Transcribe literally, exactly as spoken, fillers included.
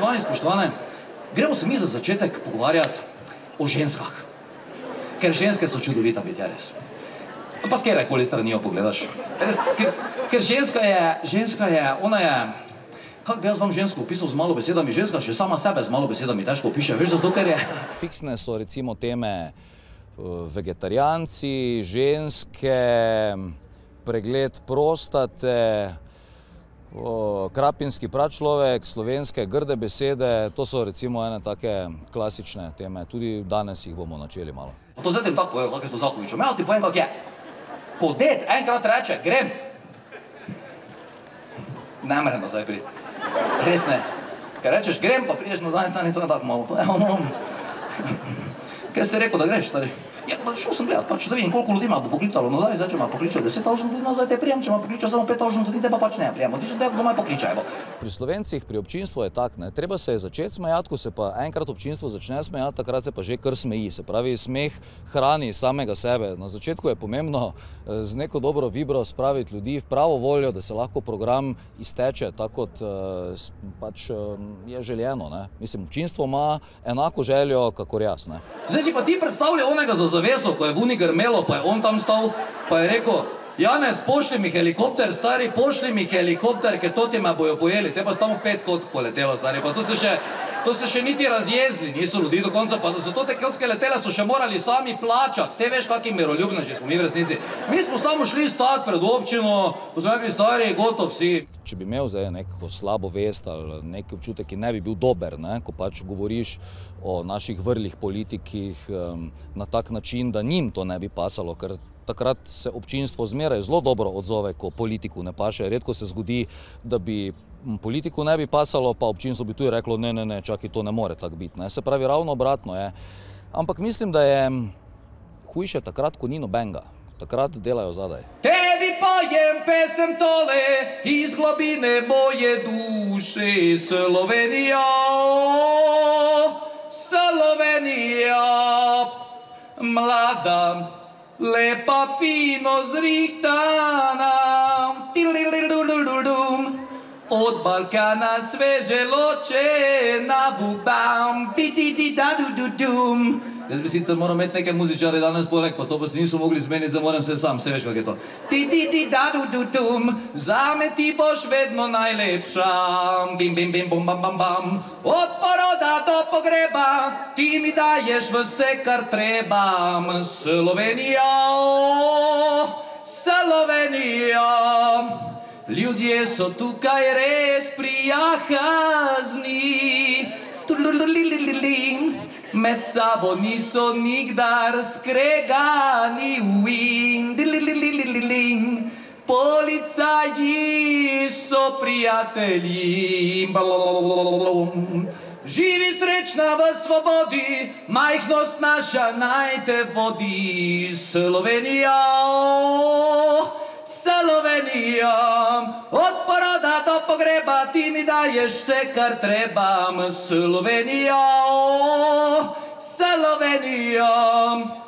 spoštovani, spoštovane, gremo se mi za začetek pogovarjati o ženskah. Ker ženske so čudovita bitja, res. Pa s kjerekoli stranijo pogledaš. Res, ker, ker ženska je, ženska je, ona je, kako bi jaz vam žensko opisal z malo besedami, ženska še sama sebe z malo besedami težko opiše, veš, zato ker je... Fiksne so recimo teme vegetarijanci, ženske, pregled prostate, krapinski pračlovek, slovenske grde besede, to so recimo ene take klasične teme, tudi danes jih bomo načeli malo. To zdaj tem tako povedal, kakaj so Zahovičem, jaz ti povem, kak je. Ko ded enkrat reče, grem, ne mrem nazaj priti. Res ne. Ker rečeš grem, pa prideš nazaj, stani, to je tako malo. Kaj ste rekel, da greš, stari? Ja, šel sem gledat, pač, da vidim, koliko ljudi ima bo poklicalo nazaj, zdaj, če ima pokličal deset tisoč ljudi nazaj, te prijem, če ima pokličal samo pet tisoč ljudi, te pa pač ne prijemo. Ti so te, kdo me pokličajo. Pri Slovencih, pri občinstvu je tak, ne, treba se je začeti smejati, ko se pa enkrat občinstvo začne smejati, takrat se pa že kar smeji. Se pravi, smeh hrani samega sebe. Na začetku je pomembno z neko dobro vibro spraviti ljudi v pravo voljo, da se lahko program izteče tako, kot pač je željeno, ne. Mislim, občinstvo ima enako željo, kakor jaz, ne. Zdaj si pa ti predstavlja onega za zaveso, ko je v uni grmelo, pa je on tam stal, pa je rekel, Janez, pošli mi helikopter, stari, pošli mi helikopter, ker to ti me bojo pojeli, te pa samo pet kock poletelo, stari, pa to se še, to se še niti razjezli, niso ljudi do konca, pa da so to te kocke letele, so še morali sami plačati, te veš, kakih miroljubneži smo mi v resnici. Mi smo samo šli stati pred občino, ko smo rekli, stari, gotov si. Če bi imel zdaj neko slabo vest ali neki občutek, ki ne bi bil dober, ne, ko pač govoriš o naših vrlih politikih um, na tak način, da njim to ne bi pasalo, ker takrat se občinstvo zmeraj zelo dobro odzove, ko politiku ne paše. Redko se zgodi, da bi politiku ne bi pasalo, pa občinstvo bi tudi reklo, ne, ne, ne, čakaj, to ne more tako biti. Ne. Se pravi, ravno obratno je. Ampak mislim, da je hujše takrat, ko ni nobenega. Takrat delajo zadaj. Tebi pojem pesem tole iz globine moje duše, Slovenija, Slovenija, mlada, lepa, fino zrihtana, od Balkana sveže ločena, bubam, bidi-di-da-du-du-dum. Jaz bi sicer moral imeti nekaj muzičare danes poleg, pa to pa se niso mogli zmeniti, zdaj moram se sam, se veš, kak je to. Ti-di-di-da-du-du-dum, zame ti boš vedno najlepša, bim-bim-bim-bum-bam-bam-bam. Od poroda do pogreba, ti mi daješ vse, kar treba. Slovenija, Slovenija, ljudje so tukaj res prijazni, med sabo niso nikdar skregani, policaji so prijatelji. Živi srečna v svobodi, majhnost naša naj te vodi. Slovenija, Slovenija, od poroda do pogreba, ti mi daješ vse, kar treba. Slovenija, Slovenija.